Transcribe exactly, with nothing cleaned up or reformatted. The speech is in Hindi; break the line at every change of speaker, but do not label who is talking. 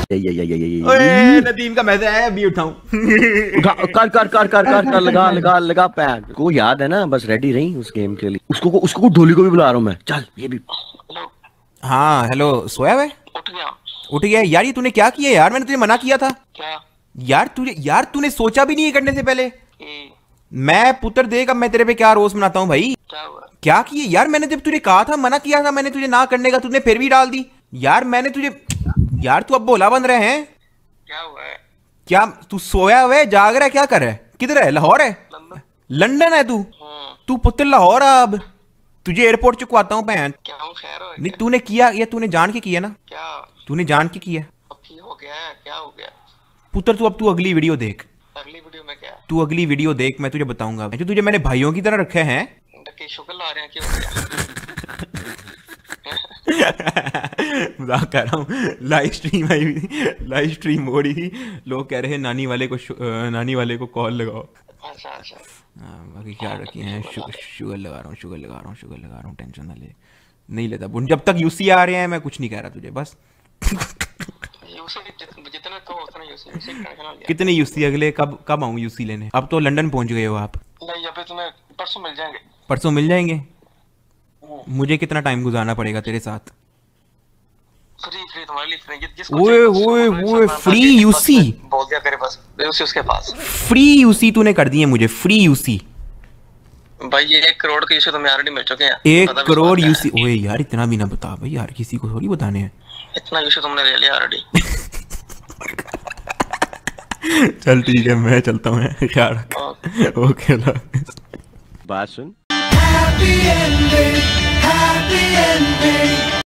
ये ये ये ये ये
ओए नदीम का मैसेज है, अभी उठाऊं।
कर कर कर कर कर कर कर लगा लगा लगा पैड को। याद है ना, बस रेडी रही उस गेम के लिए। उसको उसको ढोली को भी बुला रहा हूँ मैं। चल ये भी।
हाँ हेलो, सोया हुआ?
उठ गया।
उठ गया यार। ये तूने क्या किया यार? मैंने तुझे मना किया था।
क्या
यार तुझे यार तूने सोचा भी नहीं है करने से पहले।
कि...
मैं पुत्र देख, अब मैं तेरे पे क्या रोज मनाता हूँ भाई।
क्या हुआ?
क्या किए यार? मैंने जब तुझे कहा था, मना किया था मैंने तुझे ना करने का, तूने फिर भी डाल दी यार। मैंने तुझे यार, तू अब बोला बन रहे हैं।
क्या हुआ है?
क्या तू सोया हुआ है, जाग रहा है, क्या कर रहा है? किधर है? लाहौर है?
लंदन।
लंदन है तू? तू पुत्र लाहौर आ। अब तुझे एयरपोर्ट चुकवाता हूँ बहन।
क्या हूँ, खैर हो?
नहीं तूने किया, ये तूने जान के किया ना?
क्या
तूने जान के किया।
अब की हो गया है? क्या हो गया
पुत्र? तू अब तू अगली वीडियो देख।
अगली वीडियो में? क्या
तू अगली वीडियो देख, मैं तुझे बताऊंगा। जो तुझे मैंने भाइयों की तरह रखे हैं।
डकी शुक्र ला रहे हैं, क्या हो गया?
मजाक कर रहा हूँ। लाइव स्ट्रीम आई हुई, लाइव स्ट्रीम हो रही थी। लोग कह रहे हैं नानी वाले को नानी वाले को कॉल लगाओ।
अच्छा अच्छा।
हाँ बाकी क्या रखे हैं। शुगर लगा रहा हूँ, शुगर लगा रहा हूँ, शुगर लगा रहा हूँ। टेंशन ना ले, नहीं लेता। जब तक यूसी आ रहे हैं मैं कुछ नहीं कह रहा तुझे, बस।
जितने तो उतना यूसी, यूसी टेंशन ना ले।
कितने यूसी अगले? कब कब आऊँ यूसी लेने? अब तो लंदन पहुंच गए हो आप।
नहीं अभी तुम्हें परसों मिल जाएंगे।
परसों मिल जाएंगे? मुझे कितना टाइम गुजारना पड़ेगा तेरे साथ?
फ्री फ्री तुम्हारे लिए फ्री। जिसको
ओए ओए ओए, फ्री यूसी
बोल दिया करे बस, यूसी उसके पास।
फ्री यूसी तूने कर दिए मुझे, फ्री यूसी।
भाई ये एक करोड़ के यूसी तुम्हें ऑलरेडी मिल चुके हैं।
एक करोड़ यूसी? ओए यार इतना भी ना बता भाई यार, किसी को थोड़ी बताने हैं।
इतना यूसी तुमने ले लिया ऑलरेडी।
चल ठीक है, मैं चलता हूँ। ख्याल रख। ओके।
बात सुन।